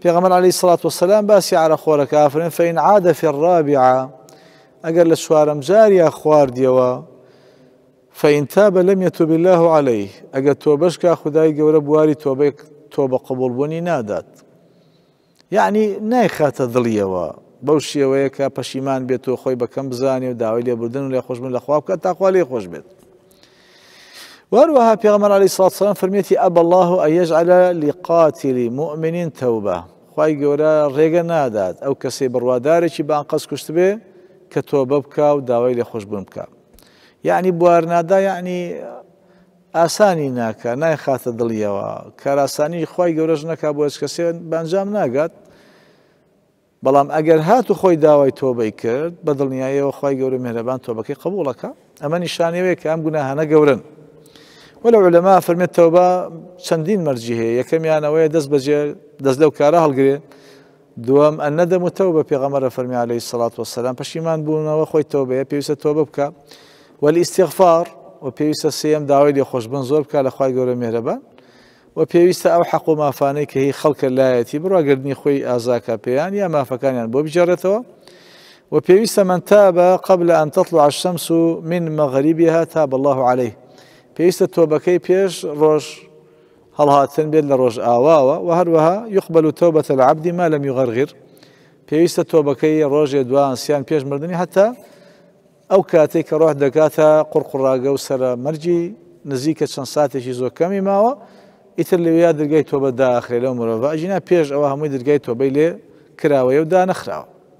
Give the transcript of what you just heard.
پێغەمبەر عليه الصلاة والسلام باسی عەرەخۆرەکە ئەفەرمێ فإن عاد في الرابعة ئەگەر لە چوارەم جاریە خواردیەوە فإن تاب لم يتب الله عليه ئەگەر تۆبەش کا خودای گەورە بواری تۆبە قبوڵبوونی نادات یعنی نایخاتە دڵیەوە بەو شێوەیە کە پەشیمان بێت و خۆی بەکەم بزانێ و داوای لێبوردن و لێخۆشبوون لە خوا بکات تا خوا لێخۆش بێت. وهروەها پێغەمبەر عليه الصلاة والسلام فەرمێتی أبى الله أن يجعل لقاتل مؤمن توبة خوای گەورە ڕێگە نادات ئەو کەسێ بڕوادارێکی بانقەس کوشت بێ کە تۆبە بکا و داوای لێخۆشبوون بکا. یعنی بوارنادا یعنی ئاسانی ناکە نایخاتە دڵیەوە کاراسانی خوای گەورەش نەکا بۆ هیچ کەسێ بەنجام ناگات بەڵام ئەگەر هات و خۆی داوای تۆبەی کرد بە دڵنیاییەوە خوای گەورە میهرەبان تۆبەکەی قبوڵەکە ئەمە نیشانەیەوەیە کە ئەم گوناهانە گەورن. وەلە عولەما فەرمێت تەوبە چەندین مەرجی هەیە یەکەمیانەوەیە دەست لەو کارە هەڵگرێ دووەم ئەنەدەم و تەوبە پێغەمبەر فەرمی عليه الصلاة والسلام پەشیمان بوونەوە خۆی تەوبەیە پێویستە تۆبە بکە والاستیغفار و پێویستە سێم داوای لێخۆشبوون زۆر بکە لە خوای گەورە میهرەبان و پێویستە ئەو حەق و مافانەی کە هی خەڵکە لایەتی بڕواگردنی خۆی ئازاکە پێیان یا مافەکانیان بۆ بجێڕێتەوە و پێویستە من تاب قبل أن تطلع الشمس من مغربها تاب الله عليه پێویستە تۆبەکەی پێش ڕۆژ هەڵهاتن بێت لە ڕۆژ ئاواوە و هەروەها يقبل توبة العبد ما لم يغرغر پێویستە تۆبەکەی ڕۆژێ دوانسیان پێش مردنی هەتا ئەو کاتێک کە ڕۆح دەکاتە قوڕقوڕاگە و سەرە مەرجی نزیکە چەند ساتێکی زۆر کەمی ماوە ئیتر لەوێ دەرگای تۆبە داخرێ لەو مرۆڤە ئەجینا پێش ئەوە هەمووی دەرگای تۆبەی لێ کراوەیە و دانەخراوە.